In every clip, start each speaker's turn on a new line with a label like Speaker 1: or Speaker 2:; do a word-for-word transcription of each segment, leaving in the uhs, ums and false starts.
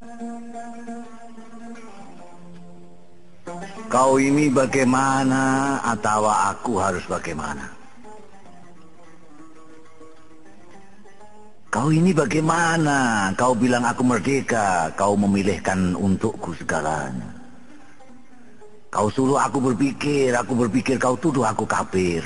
Speaker 1: Kau ini bagaimana atau aku harus bagaimana? Kau ini bagaimana? Kau bilang aku merdeka, kau memilihkan untukku segalanya. Kau suruh aku berpikir, aku berpikir, kau tuduh aku kafir.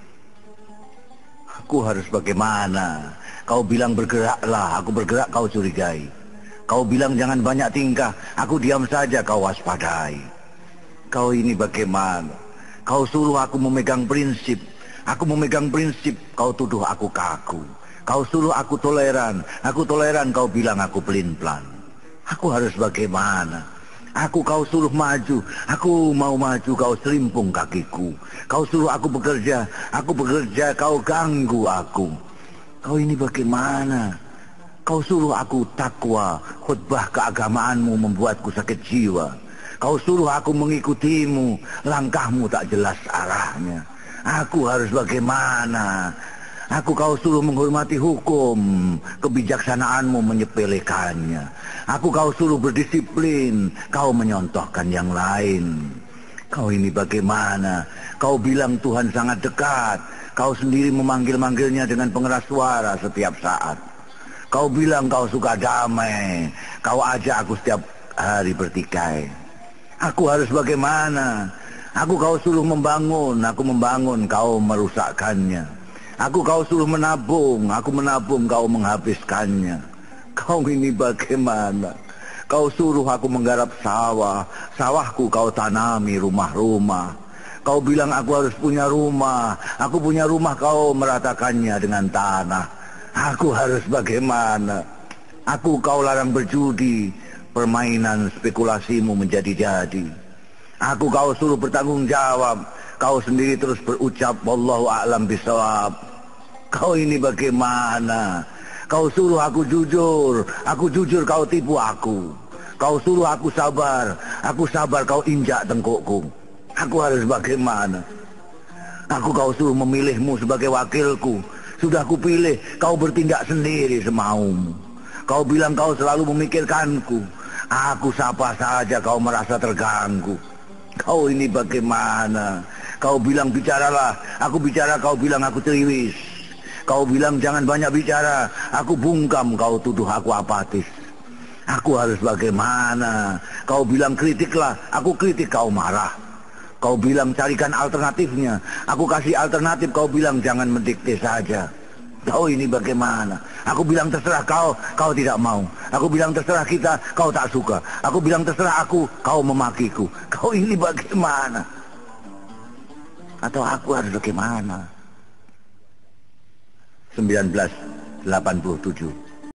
Speaker 1: Aku harus bagaimana? Kau bilang bergeraklah, aku bergerak, kau curigai. Kau bilang jangan banyak tingkah, aku diam saja, kau waspadai. Kau ini bagaimana? Kau suruh aku memegang prinsip, aku memegang prinsip, kau tuduh aku kaku. Kau suruh aku toleran, aku toleran, kau bilang aku pelin-pelan. Aku harus bagaimana? Aku kau suruh maju, aku mau maju, kau selimpung kakiku. Kau suruh aku bekerja, aku bekerja, kau ganggu aku. Kau ini bagaimana? Kau suruh aku takwa, khutbah keagamaanmu membuatku sakit jiwa. Kau suruh aku mengikutimu, langkahmu tak jelas arahnya. Aku harus bagaimana? Aku kau suruh menghormati hukum, kebijaksanaanmu menyepelekannya. Aku kau suruh berdisiplin, kau menyontohkan yang lain. Kau ini bagaimana? Kau bilang Tuhan sangat dekat, kau sendiri memanggil-manggilnya dengan pengeras suara setiap saat. Kau bilang kau suka damai, kau ajak aku setiap hari bertikai. Aku harus bagaimana? Aku kau suruh membangun, aku membangun, kau merusakkannya. Aku kau suruh menabung, aku menabung, kau menghabiskannya. Kau ini bagaimana? Kau suruh aku menggarap sawah, sawahku kau tanami rumah-rumah. Kau bilang aku harus punya rumah, aku punya rumah, kau meratakannya dengan tanah. Aku harus bagaimana? Aku kau larang berjudi, permainan spekulasimu menjadi-jadi. Aku kau suruh bertanggung jawab, kau sendiri terus berucap wallahu a'lam bishawab. Kau ini bagaimana? Kau suruh aku jujur, aku jujur, kau tipu aku. Kau suruh aku sabar, aku sabar, kau injak tengkukku. Aku harus bagaimana? Aku kau suruh memilihmu sebagai wakilku, sudah kupilih, kau bertindak sendiri semaumu. Kau bilang kau selalu memikirkanku, aku sapa saja kau merasa terganggu. Kau ini bagaimana? Kau bilang bicaralah, aku bicara, kau bilang aku ceriwis. Kau bilang jangan banyak bicara, aku bungkam, kau tuduh aku apatis. Aku harus bagaimana? Kau bilang kritiklah, aku kritik, kau marah. Kau bilang carikan alternatifnya, aku kasih alternatif, kau bilang jangan mendikte saja. Kau ini bagaimana? Aku bilang terserah kau, kau tidak mau. Aku bilang terserah kita, kau tak suka. Aku bilang terserah aku, kau memakiku. Kau ini bagaimana? Atau aku harus bagaimana? seribu sembilan ratus delapan puluh tujuh